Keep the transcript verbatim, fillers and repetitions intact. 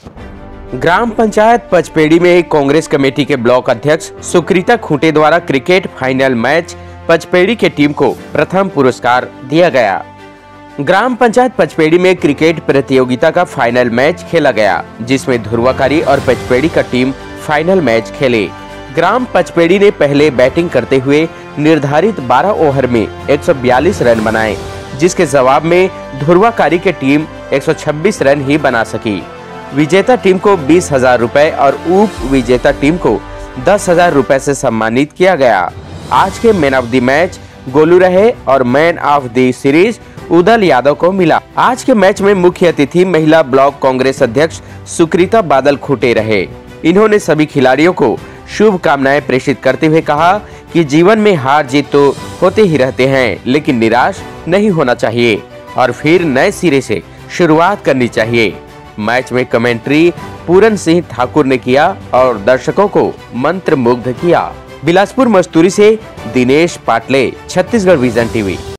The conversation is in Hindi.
ग्राम पंचायत पचपेड़ी में कांग्रेस कमेटी के ब्लॉक अध्यक्ष सुकृता खूंटे द्वारा क्रिकेट फाइनल मैच पचपेड़ी के टीम को प्रथम पुरस्कार दिया गया। ग्राम पंचायत पचपेड़ी में क्रिकेट प्रतियोगिता का फाइनल मैच खेला गया, जिसमें धुरवाकारी और पचपेड़ी का टीम फाइनल मैच खेले। ग्राम पचपेड़ी ने पहले बैटिंग करते हुए निर्धारित बारह ओवर में एक सौ बयालीस रन बनाए, जिसके जवाब में धुरवाकारी की टीम एक सौ छब्बीस रन ही बना सकी। विजेता टीम को बीस हजार रुपए और उप विजेता टीम को दस हजार रुपए से सम्मानित किया गया। आज के man of the match Golu रहे और man of the series Udal Yadav को मिला। आज के मैच में मुख्य अतिथि महिला ब्लॉक कांग्रेस अध्यक्ष सुकृता बादल खूंटे रहे। इन्होंने सभी खिलाड़ियों को शुभकामनाएं प्रेषित करते हुए कहा कि जीवन में हार जीत तो होते ही रहते हैं, लेकिन निराश नहीं होना चाहिए और फिर नए सिरे से शुरुआत करनी चाहिए। मैच में कमेंट्री पूरन सिंह ठाकुर ने किया और दर्शकों को मंत्रमुग्ध किया। बिलासपुर मस्तूरी से दिनेश पाटले, छत्तीसगढ़ विजन टीवी।